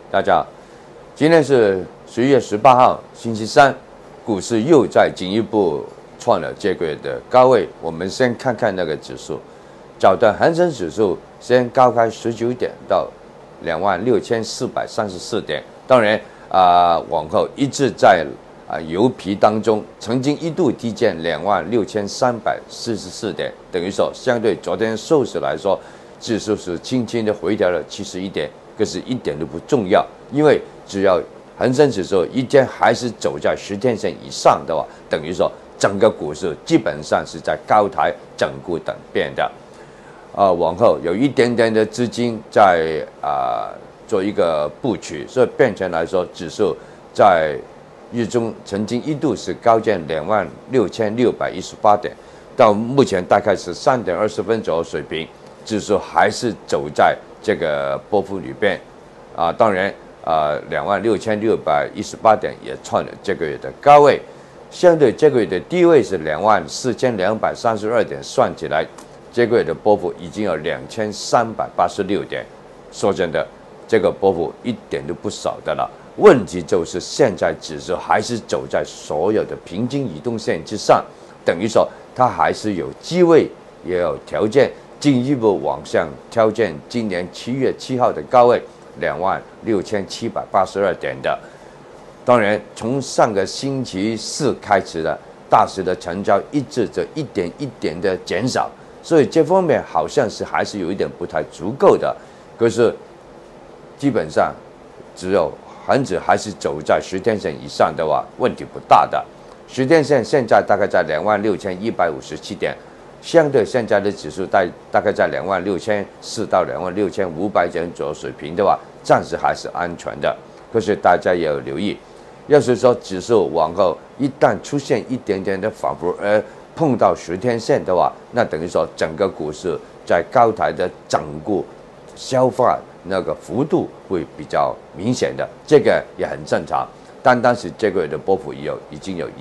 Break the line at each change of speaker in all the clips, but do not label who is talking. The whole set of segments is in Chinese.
大家好，今天是11月18号，星期三，股市又再进一步创了这个月的高位。我们先看看那个指数，早段恒生指数先高开19点到26,434点，当然往后一直在牛皮当中，曾经一度低见26,344点，等于说相对昨天收市来说，指数是轻轻的回调了71点。可是一点都不重要，因为只要恒生指数一天还是走在10天线以上的话，等于说整个股市基本上是在高台整固等变的。往后有一点点的资金在做一个布局，所以变成来说，指数在日中曾经一度是高见26,618点，到目前大概是3点20分左右水平，指数还是走在这个波幅里边，当然26,618点也创了这个月的高位，相对这个月的低位是24,232点，算起来这个月的波幅已经有2,386点。说真的，这个波幅一点都不少的了。问题就是现在指数还是走在所有的平均移动线之上，等于说它还是有机会，也有条件进一步往上挑战今年7月7号的高位26,782点的。当然，从上个星期四开始的大市的成交一直一点一点的减少，所以这方面好像是还是有一点不太足够的。可是基本上只有恒指还是走在10天线以上的话，问题不大的。10天线现在大概在26,157点。相对现在的指数大概在26,400到26,500点左右水平的话，暂时还是安全的。可是大家也要留意，要是说指数往后一旦出现一点点的反复，碰到10天线的话，那等于说整个股市在高台的整固消化那个幅度会比较明显的，这个也很正常。单单是这个月的波幅已经有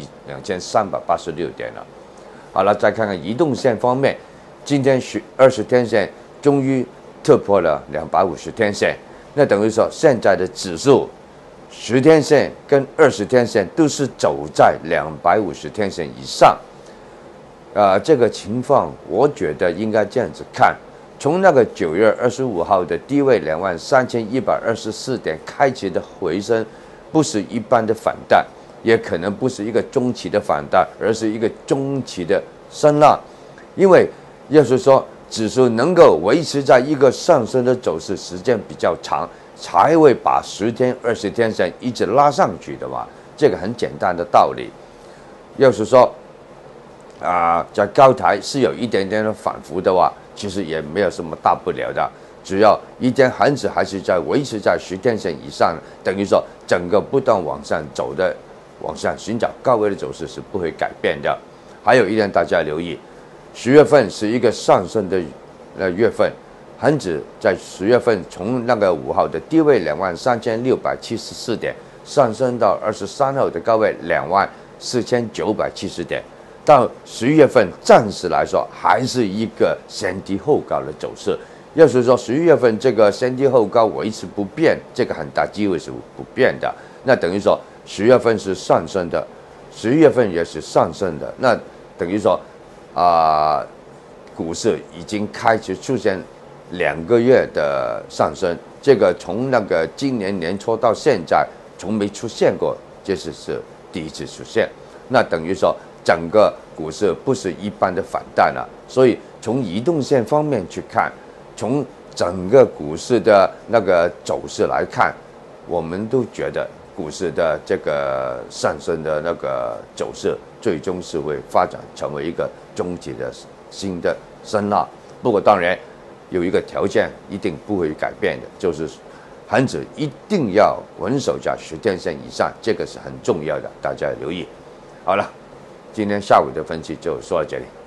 2,386点了。好了，再看看移动线方面，今天20天线终于突破了250天线，那等于说现在的指数10天线跟20天线都是走在250天线以上。这个情况我觉得应该这样子看，从那个9月25号的低位23,124点开始的回升，不是一般的反弹，也可能不是一个中期的反弹，而是一个中期的升浪。因为要是说指数能够维持在一个上升的走势时间比较长，才会把10天、20天线一直拉上去的嘛，这个很简单的道理。要是说在高台是有一点点的反复的话，其实也没有什么大不了的。只要一天恒指还是在维持在10天线以上，等于说整个不断往上走的、往上寻找高位的走势是不会改变的。还有一点大家留意，10月份是一个上升的月份，恒指在10月份从那个5号的低位23,674点上升到23号的高位24,970点，到11月份暂时来说还是一个先低后高的走势。要是说11月份这个先低后高维持不变，这个很大机会是不变的。那等于说10月份是上升的，11月份也是上升的。那等于说股市已经开始出现2个月的上升，这个从那个今年年初到现在从没出现过，这是第一次出现。那等于说整个股市不是一般的反弹了。所以从移动线方面去看，从整个股市的那个走势来看，我们都觉得股市的这个上升的那个走势，最终是会发展成为一个中期的新的升浪。不过当然有一个条件一定不会改变的，就是恒指一定要稳守在10天线以上，这个是很重要的，大家留意。好了，今天下午的分析就说到这里。